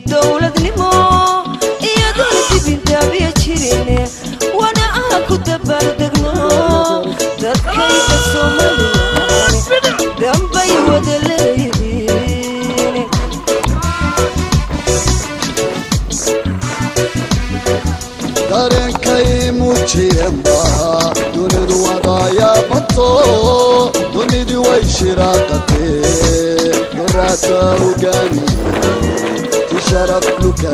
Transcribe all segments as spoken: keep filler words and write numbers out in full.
دولة نمو يا دولة بنت بيشيرين وانا اكو دبر دغنو دكاي بسومالي دمبي ودليدين دارن كاي موجيمبا دون الوضايا بطو دون دي ويشراقتي قراتا وقاني تشرف لك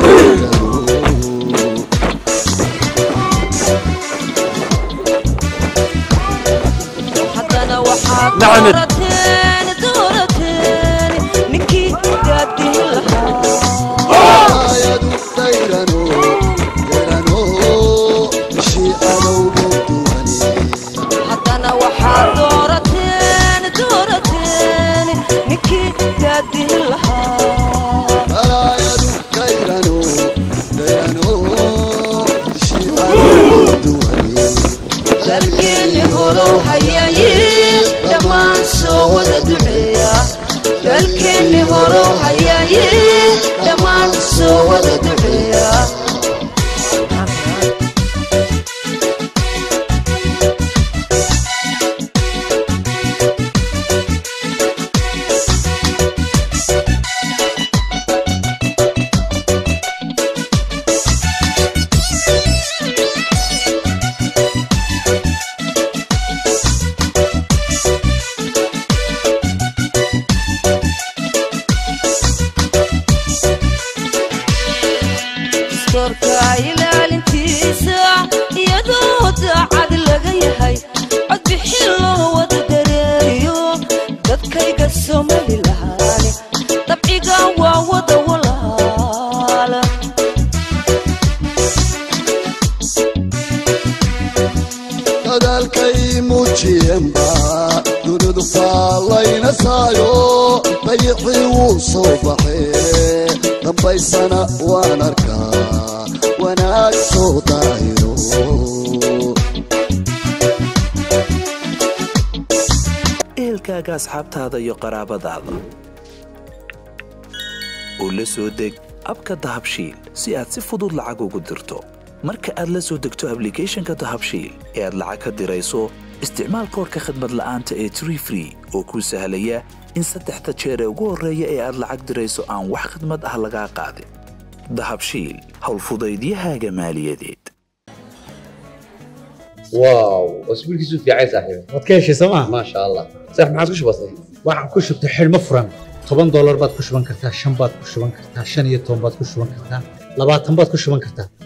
حتى انا وحاط دورتين دورتين نكي قادي الحال يا دو ديرانو ديرانو مشي انا وبدواني حتى انا وحاط دورتين دورتين نكي قادي الحال يا دو ديرانو ديرانو مشي انا وبدواني dalkeeni horow hayaayee dhammaan soo wada duceeya dalkeeni horow hayaayee dhammaan soo wada duceeya دورك ilaalintiisa iyadoo daacad laga yahay cod bixin loo wada dareeriyo dadkayga Somaliland dabciga waa wada walaala dadaalkay muujiyeenba dunidu faalayna saayo dayixii wuu soo baxee dambaysana waan arkaa wanaag soo daahiro ehelkaaga asxaabtaada iyo qaraabadaada oo la soo deg abka dahabshiil si aad si fudud lacag ugu dirto marka aad la soo degto applicationka dahabshiil ee aad lacag ka dirayso isticmaal koodhka khidmad la'aanta ee tree free oo kuu sahlaya in saddexda jeer ee ugu horreeya ee aad lacag dirayso aan wax khidmad ah lagaa qaadin dahabshiil howlfudaydiyahaaga maaliyadeed واو اسبوعك يسوي في عايز صاحبي wadkeeshi soma ما شاء الله صح ما عاد وش بصير waxaan ku shubtay xilmo furan toban dollar baad ku shuban kartaa shan baad ku shuban kartaa shan iyo toban baad ku shuban kartaa labaatan baad ku shuban kartaa